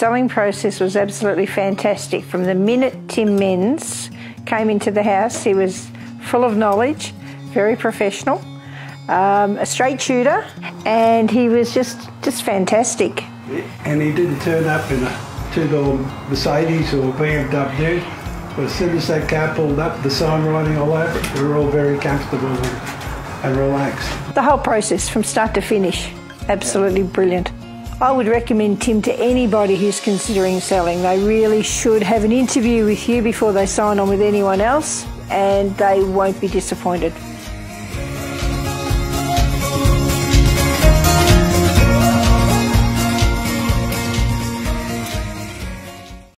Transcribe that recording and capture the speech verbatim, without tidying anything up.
selling process was absolutely fantastic. From the minute Tim Menz came into the house, he was full of knowledge, very professional, um, a straight shooter, and he was just, just fantastic. And he didn't turn up in a two-door Mercedes or B M W, but as soon as that car pulled up, the sign writing all over it, we were all very comfortable and, and relaxed. The whole process from start to finish, absolutely brilliant. I would recommend Tim to anybody who's considering selling. They really should have an interview with you before they sign on with anyone else, and they won't be disappointed.